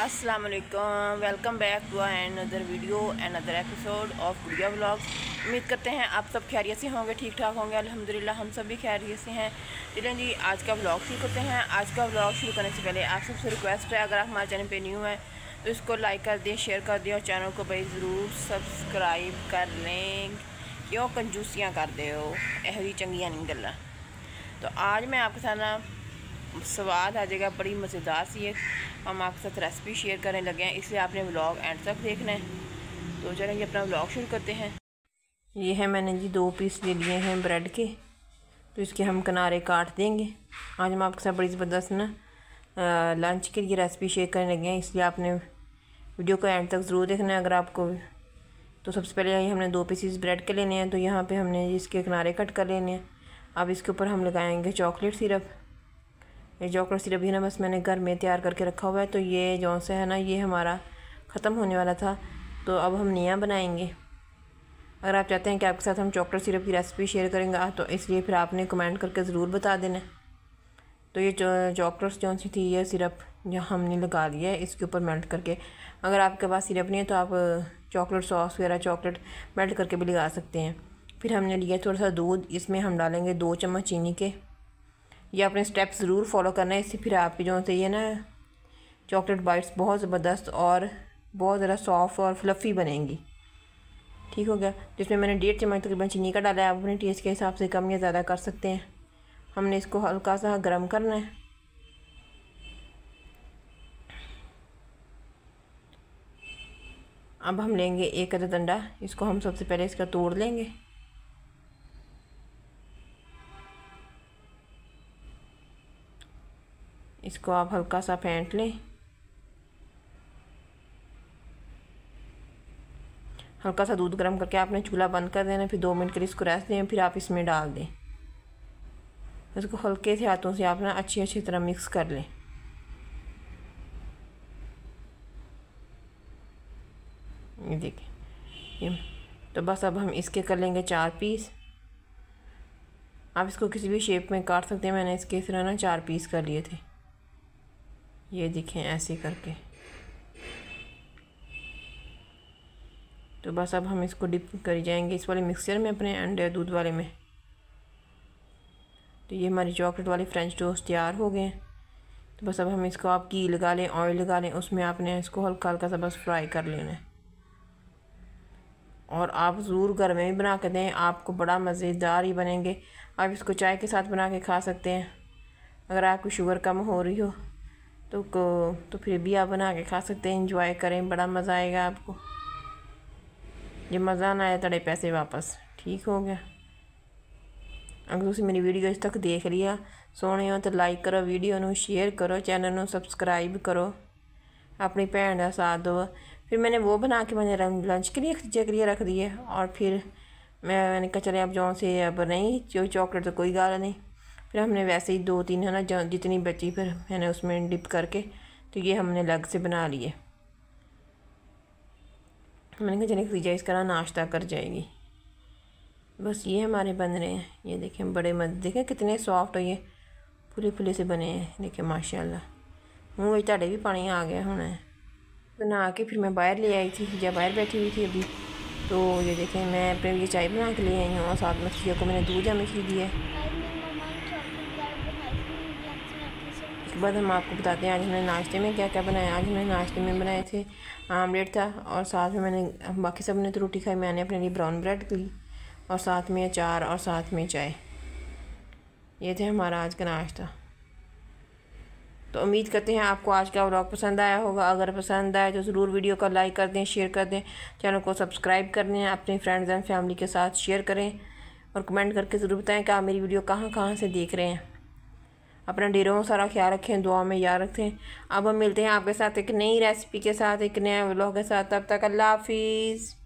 अस्सलाम वालेकुम, welcome back to another video another episode of Gudiya vlogs. उम्मीद करते हैं आप सब खैरियत से होंगे, ठीक ठाक होंगे। अल्हम्दुलिल्लाह हम सब भी खैरियत से हैं। चलें जी, आज का व्लॉग शुरू करते हैं। आज का व्लॉग शुरू करने से पहले आप सबसे रिक्वेस्ट है, अगर आप हमारे चैनल पे न्यू हैं तो इसको लाइक कर दें, शेयर कर दें और चैनल को भाई ज़रूर सब्सक्राइब कर लें। क्यों कंजूसियाँ कर दे हो, यही चंगियाँ नहीं गल्लां। तो आज मैं आपके साथ ना स्वाद आ जाएगा, बड़ी मज़ेदार सी है। हम आपके साथ रेसिपी शेयर करने लगे हैं, इसलिए आपने व्लॉग एंड तक देखना है। तो चलेंगे अपना व्लॉग शुरू करते हैं। ये है मैंने जी 2 पीस ले लिए हैं ब्रेड के, तो इसके हम किनारे काट देंगे। आज हम आपके साथ बड़ी ज़बरदस्त ना लंच के लिए रेसिपी शेयर करने लगे हैं, इसलिए आपने वीडियो को एंड तक ज़रूर देखना है। अगर आपको तो सबसे पहले हमने 2 पीसीस ब्रेड के लेने हैं, तो यहाँ पर हमने इसके किनारे कट कर लेने हैं। अब इसके ऊपर हम लगाएंगे चॉकलेट सिरप। ये चॉकलेट सिरप भी ना बस मैंने घर में तैयार करके रखा हुआ है, तो ये जो से है ना ये हमारा ख़त्म होने वाला था, तो अब हम नया बनाएंगे। अगर आप चाहते हैं कि आपके साथ हम चॉकलेट सिरप की रेसिपी शेयर करेंगे तो इसलिए फिर आपने कमेंट करके ज़रूर बता देना। तो ये चॉकलेट्स जो सी थी ये सिरप जो हमने लगा लिया है इसके ऊपर मेल्ट करके। अगर आपके पास सिरप नहीं है तो आप चॉकलेट सॉस वगैरह चॉकलेट मेल्ट करके भी लगा सकते हैं। फिर हमने लिया थोड़ा सा दूध, इसमें हम डालेंगे 2 चम्मच चीनी के। ये अपने स्टेप्स ज़रूर फॉलो करना है, इससे फिर आपकी जो से ये ना चॉकलेट बाइट्स बहुत ज़बरदस्त और बहुत ज़्यादा सॉफ्ट और फ्लफ़ी बनेंगी। ठीक हो गया। जिसमें मैंने 1.5 चम्मच तकरीबन चीनी का डाला है। आप अपने टेस्ट के हिसाब से कम या ज़्यादा कर सकते हैं। हमने इसको हल्का सा गर्म करना है। अब हम लेंगे 1 अदद अंडा, इसको हम सबसे पहले इसका तोड़ लेंगे। इसको आप हल्का सा फेंट लें। हल्का सा दूध गर्म करके आपने चूल्हा बंद कर देना, फिर 2 मिनट के लिए इसको रेस्ट दें, फिर आप इसमें डाल दें। इसको हल्के से हाथों से आप ना अच्छी तरह मिक्स कर लें। ये देखिए, तो बस अब हम इसके कर लेंगे 4 पीस। आप इसको किसी भी शेप में काट सकते हैं। मैंने इसके तरह ना 4 पीस कर लिए थे। ये देखें ऐसे करके। तो बस अब हम इसको डिप कर जाएंगे इस वाले मिक्सचर में, अपने अंडे दूध वाले में। तो ये हमारी चॉकलेट वाली फ्रेंच टोस्ट तैयार हो गए हैं। तो बस अब हम इसको आप घी लगा लें, ऑयल लगा लें, उसमें आपने इसको हल्का हल्का सा बस फ्राई कर लेना है। और आप ज़रूर घर में भी बना के दें, आपको बड़ा मज़ेदार ही बनेंगे। आप इसको चाय के साथ बना के खा सकते हैं। अगर आपकी शुगर कम हो रही हो तो फिर भी आप बना के खा सकते हैं। इंजॉय करें, बड़ा मज़ा आएगा आपको। ये मज़ा ना आया तेरे पैसे वापस। ठीक हो गया। अगर तुम मेरी वीडियो अज तक देख लिया सोने हो तो लाइक करो, वीडियो नू शेयर करो, चैनल नू सब्सक्राइब करो, अपनी भैन का साथ दो। फिर मैंने वो बना के मैंने लंच के लिए रख दी है। और फिर मैंने कहा चले अब जो से अब नहीं जो चॉकलेट तो कोई गाल नहीं। फिर हमने वैसे ही 2-3 है ना जितनी बची फिर मैंने उसमें डिप करके, तो ये हमने अलग से बना लिए। मैंने कहा चले फ्रीजा इसका ना नाश्ता कर जाएगी। बस ये हमारे बन रहे हैं। ये देखें बड़े मज़े, देखें कितने सॉफ्ट और ये फुले फुले से बने हैं। देखें माशाल्लाह, मुँह में ताड़े भी पानी आ गया होना है। बना के फिर मैं बाहर ले आई थी, जब बाहर बैठी हुई थी अभी। तो ये देखें मैं अपने लिए चाय बना के ले आई हूँ और साथ में मछलियों को मैंने दूध या मछली दी है। इसके बाद हम आपको बताते हैं आज हमने नाश्ते में क्या क्या बनाया। आज हमने नाश्ते में बनाए थे आमलेट था, और साथ में मैंने बाकी सब ने तो रोटी खाई, मैंने अपने लिए ब्राउन ब्रेड ली और साथ में अचार और साथ में चाय। ये थे हमारा आज का नाश्ता। तो उम्मीद करते हैं आपको आज का व्लॉग पसंद आया होगा। अगर पसंद आए तो ज़रूर वीडियो को लाइक कर दें, शेयर कर दें, चैनल को सब्सक्राइब कर दें, अपने फ्रेंड्स एंड फैमिली के साथ शेयर करें और कमेंट करके ज़रूर बताएं कि आप मेरी वीडियो कहाँ से देख रहे हैं। अपना ढेरों सारा ख्याल रखें, दुआ में याद रखें। अब हम मिलते हैं आपके साथ एक नई रेसिपी के साथ, एक नया व्लॉग के साथ। तब तक अल्लाह हाफिज़।